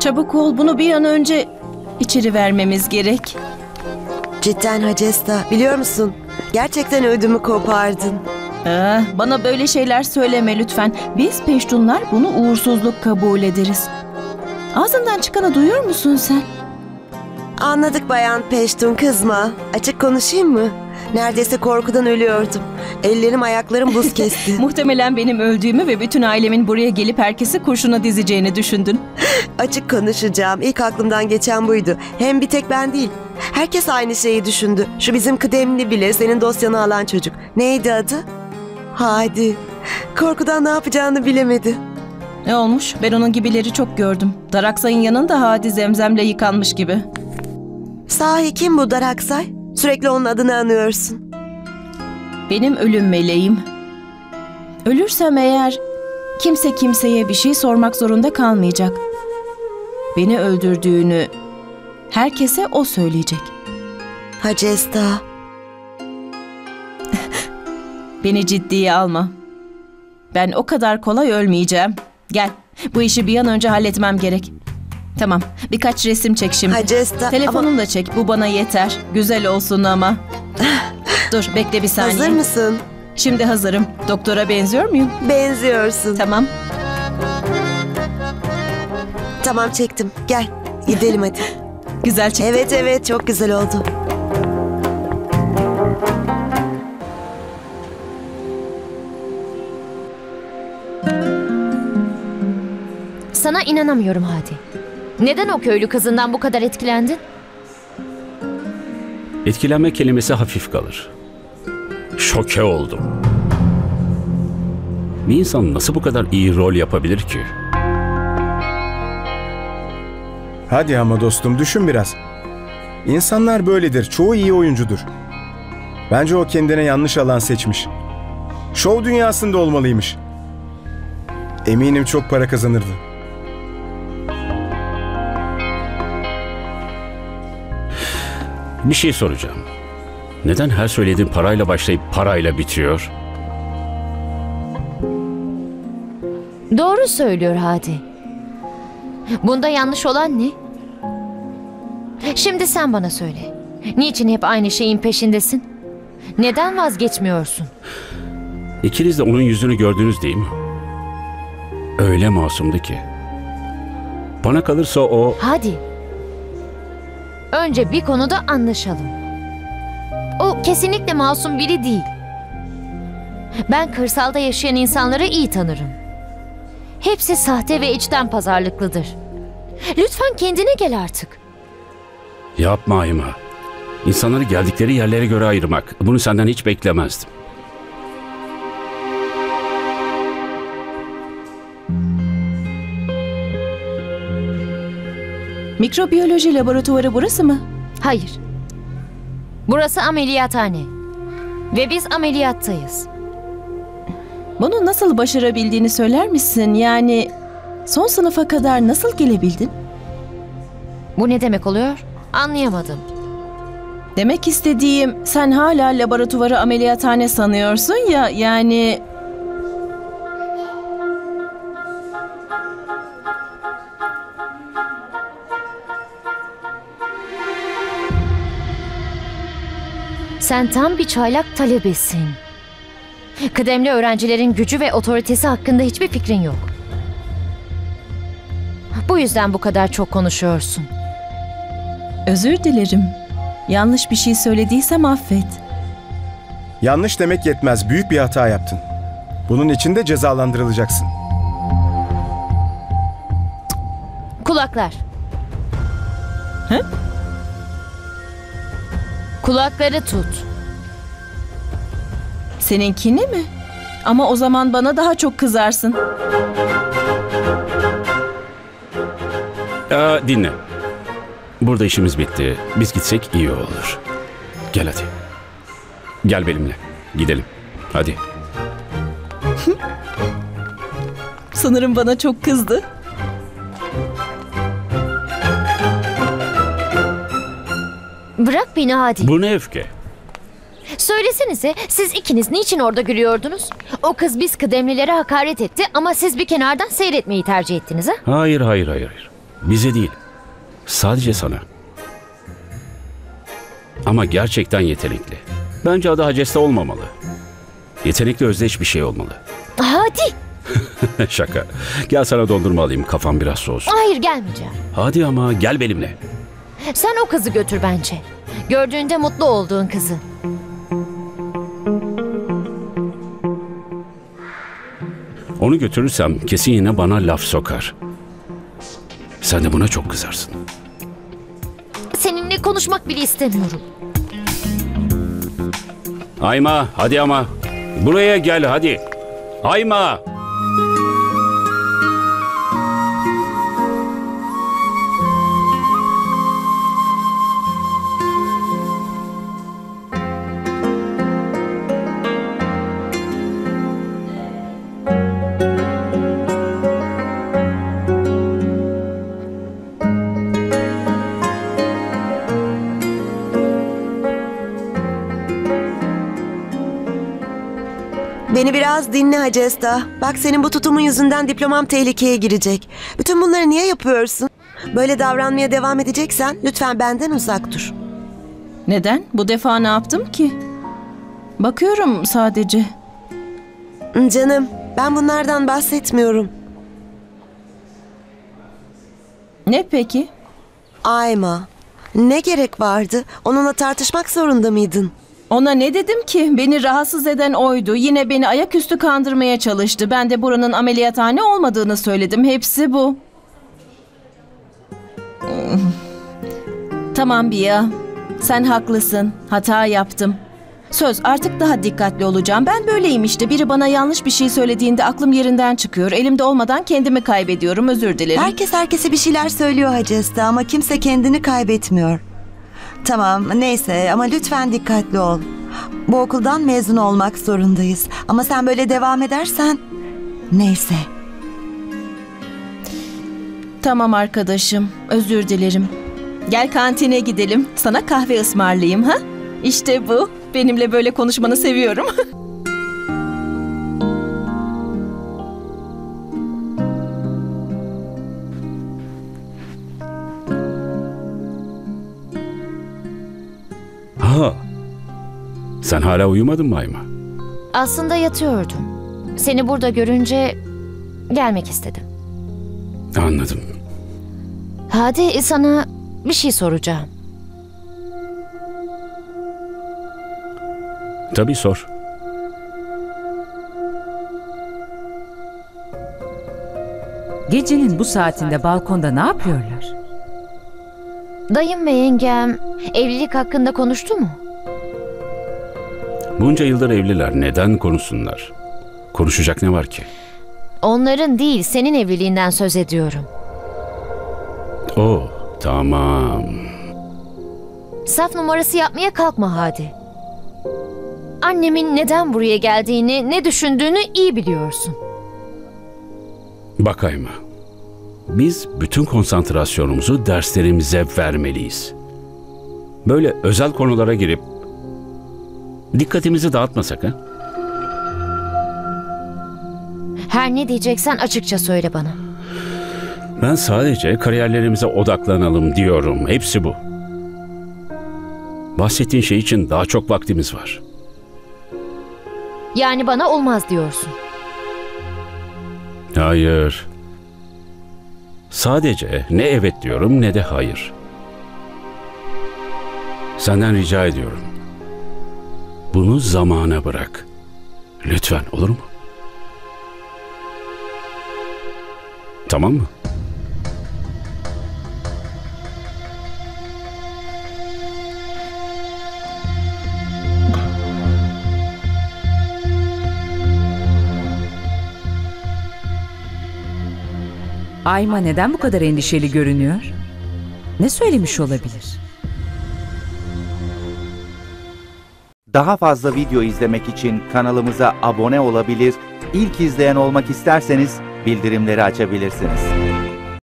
Çabuk ol, bunu bir an önce içeri vermemiz gerek. Cidden Hacesta, biliyor musun? Gerçekten ödümü kopardın. Bana böyle şeyler söyleme lütfen. Biz Peştunlar bunu uğursuzluk kabul ederiz. Ağzından çıkanı duyuyor musun sen? Anladık Bayan Peştun, kızma. Açık konuşayım mı? Neredeyse korkudan ölüyordum. Ellerim ayaklarım buz kesti. Muhtemelen benim öldüğümü ve bütün ailemin buraya gelip herkesi kurşuna dizeceğini düşündün. Açık konuşacağım. İlk aklımdan geçen buydu. Hem bir tek ben değil. Herkes aynı şeyi düşündü. Şu bizim kıdemli bile, senin dosyanı alan çocuk. Neydi adı? Hadi. Korkudan ne yapacağını bilemedi. Ne olmuş? Ben onun gibileri çok gördüm. Daraksay'ın yanında Hadi Zemzem'le yıkanmış gibi. Sahi kim bu Daraksay? Sürekli onun adını anıyorsun. Benim ölüm meleğim. Ölürsem eğer kimse kimseye bir şey sormak zorunda kalmayacak. Beni öldürdüğünü herkese o söyleyecek. Hacesta. Beni ciddiye alma. Ben o kadar kolay ölmeyeceğim. Gel, bu işi bir an önce halletmem gerek. Tamam, birkaç resim çek şimdi. Hacesta, telefonumla çek, bu bana yeter. Güzel olsun ama. Dur, bekle bir saniye. Hazır mısın? Şimdi hazırım. Doktora benziyor muyum? Benziyorsun. Tamam. Tamam, çektim. Gel, gidelim hadi. Güzel çıktı. Evet, çok güzel oldu. Sana inanamıyorum Hadi. Neden o köylü kızından bu kadar etkilendin? Etkilenme kelimesi hafif kalır. Şoke oldum. Bir insan nasıl bu kadar iyi rol yapabilir ki? Hadi ama dostum, düşün biraz. İnsanlar böyledir. Çoğu iyi oyuncudur. Bence o kendine yanlış alan seçmiş. Şov dünyasında olmalıymış. Eminim çok para kazanırdı. Bir şey soracağım. Neden her söylediğin parayla başlayıp parayla bitiyor? Doğru söylüyor Hadi. Bunda yanlış olan ne? Şimdi sen bana söyle. Niçin hep aynı şeyin peşindesin? Neden vazgeçmiyorsun? İkiniz de onun yüzünü gördünüz değil mi? Öyle masumdu ki. Bana kalırsa o... Hadi. Önce bir konuda anlaşalım. O kesinlikle masum biri değil. Ben kırsalda yaşayan insanları iyi tanırım. Hepsi sahte ve içten pazarlıklıdır. Lütfen kendine gel artık. Yapma Ayma. İnsanları geldikleri yerlere göre ayırmak. Bunu senden hiç beklemezdim. Mikrobiyoloji laboratuvarı burası mı? Hayır. Burası ameliyathane. Ve biz ameliyattayız. Bunu nasıl başarabildiğini söyler misin? Yani son sınıfa kadar nasıl gelebildin? Bu ne demek oluyor? Anlayamadım. Demek istediğim, sen hala laboratuvarı ameliyathane sanıyorsun ya, yani... Sen tam bir çaylak talebesin. Kıdemli öğrencilerin gücü ve otoritesi hakkında hiçbir fikrin yok. Bu yüzden bu kadar çok konuşuyorsun. Özür dilerim. Yanlış bir şey söylediysem affet. Yanlış demek yetmez. Büyük bir hata yaptın. Bunun için de cezalandırılacaksın. Kulaklar. He? Kulakları tut. Seninkini mi? Ama o zaman bana daha çok kızarsın. Dinle. Burada işimiz bitti. Biz gitsek iyi olur. Gel hadi. Gel benimle. Gidelim. Hadi. Sanırım bana çok kızdı. Bırak beni Hadi. Bu ne öfke? Söylesenize, siz ikiniz niçin orada gülüyordunuz? O kız biz kıdemlilere hakaret etti ama siz bir kenardan seyretmeyi tercih ettiniz ha? Hayır. Bize değil. Sadece sana. Ama gerçekten yetenekli. Bence adı Hacesta olmamalı. Yetenekli özdeş bir şey olmalı. Hadi. Şaka. Gel sana dondurma alayım. Kafam biraz soğusun. Hayır, gelmeyeceğim. Hadi ama gel benimle. Sen o kızı götür bence. Gördüğünde mutlu olduğun kızı. Onu götürürsem kesin yine bana laf sokar. Sen de buna çok kızarsın. Seninle konuşmak bile istemiyorum. Ayma hadi ama. Buraya gel hadi. Ayma. Beni biraz dinle Hacesta. Bak senin bu tutumun yüzünden diplomam tehlikeye girecek. Bütün bunları niye yapıyorsun? Böyle davranmaya devam edeceksen lütfen benden uzak dur. Neden? Bu defa ne yaptım ki? Bakıyorum sadece. Canım, ben bunlardan bahsetmiyorum. Ne peki? Ayma, ne gerek vardı? Onunla tartışmak zorunda mıydın? Ona ne dedim ki? Beni rahatsız eden oydu. Yine beni ayaküstü kandırmaya çalıştı. Ben de buranın ameliyathane olmadığını söyledim. Hepsi bu. Tamam Biya. Sen haklısın. Hata yaptım. Söz, artık daha dikkatli olacağım. Ben böyleyim işte. Biri bana yanlış bir şey söylediğinde aklım yerinden çıkıyor. Elimde olmadan kendimi kaybediyorum. Özür dilerim. Herkes herkese bir şeyler söylüyor Hacesta ama kimse kendini kaybetmiyor. Tamam, neyse ama lütfen dikkatli ol. Bu okuldan mezun olmak zorundayız. Ama sen böyle devam edersen... Neyse. Tamam arkadaşım. Özür dilerim. Gel kantine gidelim. Sana kahve ısmarlayayım ha? İşte bu. Benimle böyle konuşmanı seviyorum. Ha. Sen hala uyumadın mı Ayma? Aslında yatıyordum. Seni burada görünce gelmek istedim. Anladım. Hadi sana bir şey soracağım. Tabii sor. Gecenin bu saatinde balkonda ne yapıyorlar? Dayım ve yengem evlilik hakkında konuştu mu? Bunca yıldır evliler. Neden konuşsunlar? Konuşacak ne var ki? Onların değil, senin evliliğinden söz ediyorum. Oh, tamam. Saf numarası yapmaya kalkma hadi. Annemin neden buraya geldiğini, ne düşündüğünü iyi biliyorsun. Bak Ayma. Biz bütün konsantrasyonumuzu derslerimize vermeliyiz. Böyle özel konulara girip dikkatimizi dağıtmasak ha? Her ne diyeceksen açıkça söyle bana. Ben sadece kariyerlerimize odaklanalım diyorum. Hepsi bu. Bahsettiğin şey için daha çok vaktimiz var. Yani bana olmaz diyorsun. Hayır. Sadece ne evet diyorum ne de hayır. Senden rica ediyorum. Bunu zamana bırak. Lütfen, olur mu? Tamam mı? Ayma neden bu kadar endişeli görünüyor? Ne söylemiş olabilir? Daha fazla video izlemek için kanalımıza abone olabilir, ilk izleyen olmak isterseniz bildirimleri açabilirsiniz.